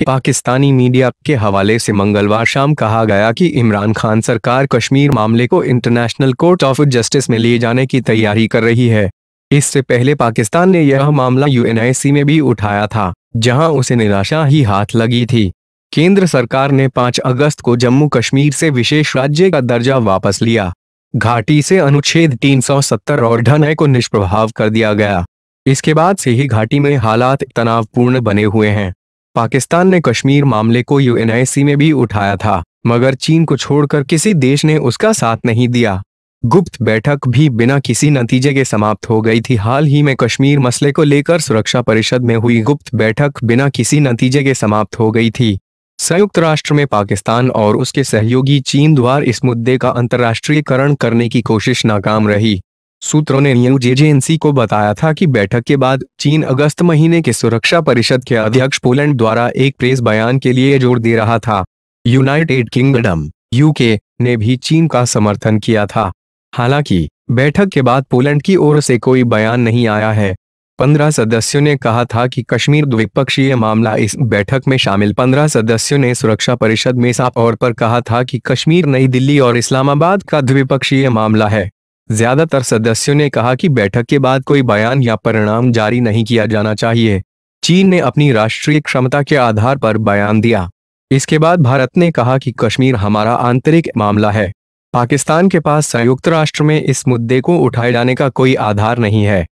Pakistani media के हवाले से मंगलवार शाम कहा गया कि इमरान खान सरकार कश्मीर मामले को इंटरनेशनल कोर्ट ऑफ जस्टिस में ले जाने की तैयारी कर रही है। इससे पहले पाकिस्तान ने यह मामला UNSC में भी उठाया था, जहां उसे निराशा ही हाथ लगी थी। केंद्र सरकार ने 5 अगस्त को जम्मू कश्मीर से विशेष राज्य का दर्जा वापस लिया। घाटी से अनुच्छेद 370 और ढाई को निष्प्रभाव कर दिया गया। इसके बाद से ही घाटी में हालात तनावपूर्ण बने हुए हैं। पाकिस्तान ने कश्मीर मामले को UNSC में भी उठाया था, मगर चीन को छोड़कर किसी देश ने उसका साथ नहीं दिया। गुप्त बैठक भी बिना किसी नतीजे के समाप्त हो गई थी। हाल ही में कश्मीर मसले को लेकर सुरक्षा परिषद में हुई गुप्त बैठक बिना किसी नतीजे के समाप्त हो गई थी। संयुक्त राष्ट्र में पाकिस्तान और उसके सहयोगी चीन द्वारा इस मुद्दे का अंतर्राष्ट्रीयकरण करने की कोशिश नाकाम रही। सूत्रों ने न्यूज एजेंसी को बताया था कि बैठक के बाद चीन अगस्त महीने के सुरक्षा परिषद के अध्यक्ष पोलैंड द्वारा एक प्रेस बयान के लिए जोर दे रहा था। यूनाइटेड किंगडम UK ने भी चीन का समर्थन किया था। हालांकि बैठक के बाद पोलैंड की ओर से कोई बयान नहीं आया है। 15 सदस्यों ने कहा था कि कश्मीर द्विपक्षीय मामला। इस बैठक में शामिल 15 सदस्यों ने सुरक्षा परिषद में साफ तौर पर कहा था कि कश्मीर नई दिल्ली और इस्लामाबाद का द्विपक्षीय मामला है। ज्यादातर सदस्यों ने कहा कि बैठक के बाद कोई बयान या परिणाम जारी नहीं किया जाना चाहिए। चीन ने अपनी राष्ट्रीय क्षमता के आधार पर बयान दिया। इसके बाद भारत ने कहा कि कश्मीर हमारा आंतरिक मामला है। पाकिस्तान के पास संयुक्त राष्ट्र में इस मुद्दे को उठाए जाने का कोई आधार नहीं है।